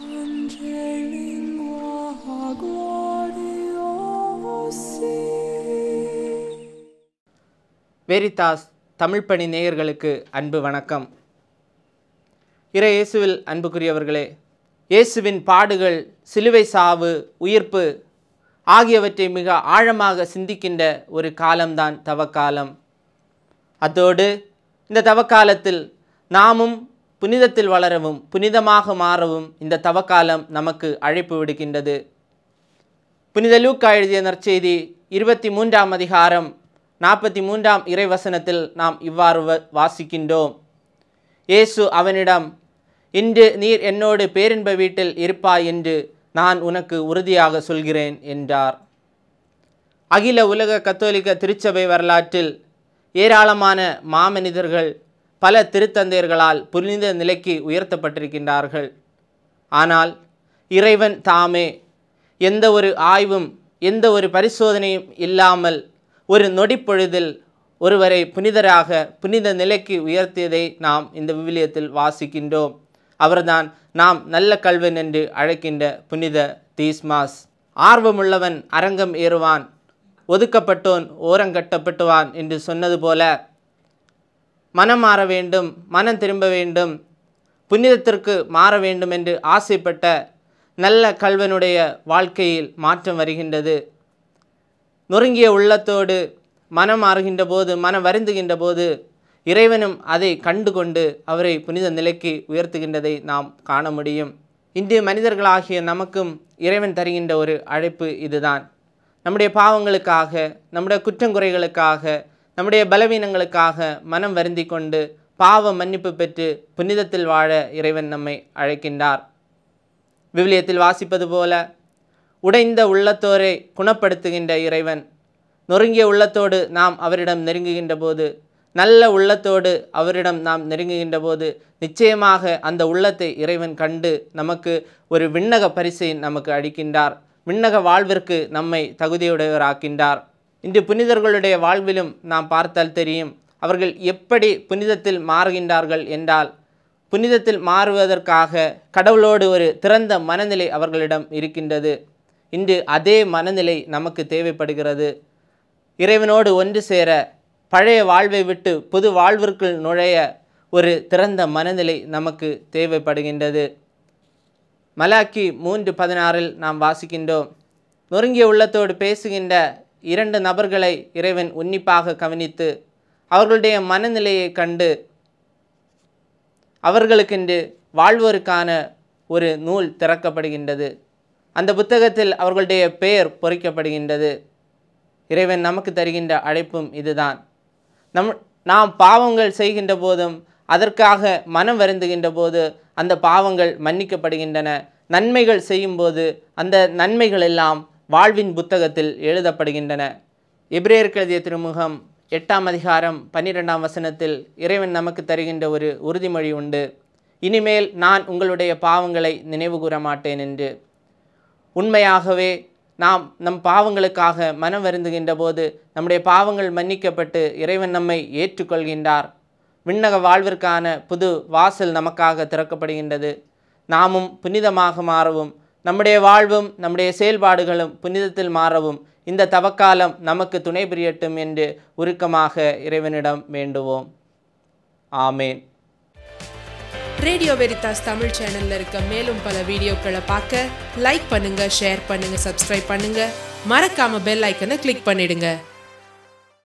Veritas Tamil பணி நேயர்களுக்கு அன்பு வணக்கம். இறை இயேசுவில் அன்புக்குரியவர்களே, இயேசுவின் பாடுகள், சிலுவை சாவு, உயிர்ப்பு ஆகியவற்றை மிக ஆழமாக சிந்திக்கின்ற ஒரு காலம்தான் தவக்காலம். அதோடு இந்த தவக்காலத்தில் நாமும் புனிதத்தில் வளரவும் புனிதமாக மாறவும் இந்த தவக்காலம் நமக்கு அழைப்பு விடுக்கின்றது. புனித லூக்கா எழுதிய நற்செய்தி 23ஆம் அதிகாரம் 43ஆம் இறைவசனத்தில் நாம் இவ்வாறு வாசிக்கின்றோம். இயேசு அவனிடம், இன்று நீர் என்னோடு பேரின்ப வீட்டில் இருப்பாய் என்று நான் உனக்கு உறுதியாக சொல்கிறேன் என்றார். அகில உலக கத்தோலிக்க திருச்சபை வரலாற்றில் ஏராளமான மாமனிதர்கள் பல திருத்தந்தையர்களால் புனித நிலைக்கு உயர்த்தப்பட்டிருக்கின்றார்கள். ஆனால் இறைவன் தாமே எந்த ஒரு ஆய்வும் எந்த ஒரு பரிசோதனையும் இல்லாமல் ஒரு நொடிப்பொழுதில் ஒருவரை புனிதராக புனித நிலைக்கு உயர்த்தியதை நாம் இந்த விவிலியத்தில் வாசிக்கின்றோம். அவர்தான் நாம் நல்ல கல்வன் என்று அழைக்கின்ற புனித தீஸ்மாஸ். ஆர்வமுள்ளவன் அரங்கம் ஏறுவான், ஒதுக்கப்பட்டோன் ஓரங்கட்டப்பட்டுவான் என்று சொன்னது போல மனம் மாற வேண்டும், மனம் திரும்ப வேண்டும், புனிதத்திற்கு மாற வேண்டும் என்று ஆசைப்பட்ட நல்ல கல்வனுடைய வாழ்க்கையில் மாற்றம் வருகின்றது. நொறுங்கிய உள்ளத்தோடு மனம் மாறுகின்ற போது, மனம் வருந்துகின்ற போது இறைவனும் அதை கண்டு கொண்டு அவரை புனித நிலைக்கு உயர்த்துகின்றதை நாம் காண முடியும். இன்று மனிதர்களாகிய நமக்கும் இறைவன் தருகின்ற ஒரு அழைப்பு இதுதான். நம்முடைய பாவங்களுக்காக, நம்முடைய குற்றங்குறைகளுக்காக, நம்முடைய பலவீனங்களுக்காக மனம் வருந்தி கொண்டு பாவ மன்னிப்பு பெற்று புனிதத்தில் வாழ இறைவன் நம்மை அழைக்கின்றார். விவிலியத்தில் வாசிப்பது போல உடைந்த உள்ளத்தோரை குணப்படுத்துகின்ற இறைவன். நொறுங்கிய உள்ளத்தோடு நாம் அவரிடம் நெருங்குகின்ற போது, நல்ல உள்ளத்தோடு அவரிடம் நாம் நெருங்குகின்ற போது நிச்சயமாக அந்த உள்ளத்தை இறைவன் கண்டு நமக்கு ஒரு விண்ணக பரிசை நமக்கு அளிக்கின்றார். விண்ணக வாழ்விற்கு நம்மை தகுதியுடையவராக்கின்றார். இன்று புனிதர்களுடைய வாழ்விலும் நாம் பார்த்தால் தெரியும், அவர்கள் எப்படி புனிதத்தில் மாறுகின்றார்கள் என்றால், புனிதத்தில் மாறுவதற்காக கடவுளோடு ஒரு திறந்த மனநிலை அவர்களிடம் இருக்கின்றது. இன்று அதே மனநிலை நமக்கு தேவைப்படுகிறது. இறைவனோடு ஒன்று சேர, பழைய வாழ்வை விட்டு புது வாழ்விற்குள் நுழைய ஒரு திறந்த மனநிலை நமக்கு தேவைப்படுகின்றது. மலாக்கி 3:16 நாம் வாசிக்கின்றோம், நொறுங்கிய உள்ளத்தோடு பேசுகின்ற 2 நபர்களை இறைவன் உன்னிப்பாக கவனித்து அவர்களுடைய மனநிலையை கண்டு அவர்களுக்கென்று வாழ்வோருக்கான ஒரு நூல் திறக்கப்படுகின்றது. அந்த புத்தகத்தில் அவர்களுடைய பெயர் பொறிக்கப்படுகின்றது. இறைவன் நமக்கு தருகின்ற அழைப்பும் இதுதான். நாம் பாவங்கள் செய்கின்ற போதும் அதற்காக மனம் வருந்துகின்ற போது அந்த பாவங்கள் மன்னிக்கப்படுகின்றன. நன்மைகள் செய்யும்போது அந்த நன்மைகள் எல்லாம் வாழ்வின் புத்தகத்தில் எழுதப்படுகின்றன. எபிரேயருக்கு எழுதிய திருமுகம் 8ஆம் அதிகாரம் 12ஆம் வசனத்தில் இறைவன் நமக்கு தருகின்ற ஒரு உறுதிமொழி உண்டு. இனிமேல் நான் உங்களுடைய பாவங்களை நினைவு கூற மாட்டேன் என்று. உண்மையாகவே நாம் நம் பாவங்களுக்காக மனம் வருந்துகின்ற போது நம்முடைய பாவங்கள் மன்னிக்கப்பட்டு இறைவன் நம்மை ஏற்றுக்கொள்கின்றார். விண்ணக வாழ்விற்கான புது வாசல் நமக்காக திறக்கப்படுகின்றது. நாமும் புனிதமாக மாறவும், நம்முடைய வாழ்வும் நம்முடைய செயல்பாடுகளும் புனிதத்தில் மாறவும் இந்த தவக்காலம் நமக்கு துணை புரியட்டும் என்று உருக்கமாக இறைவனிடம் வேண்டுவோம். ஆமேன். ரேடியோ வெரிதாஸ் தமிழ் சேனல்ல இருக்க மேலும் பல வீடியோக்களை பார்க்க லைக் பண்ணுங்க, ஷேர் பண்ணுங்க, சப்ஸ்கிரைப் பண்ணுங்க. மறக்காம பெல் ஐக்கனை கிளிக் பண்ணிடுங்க.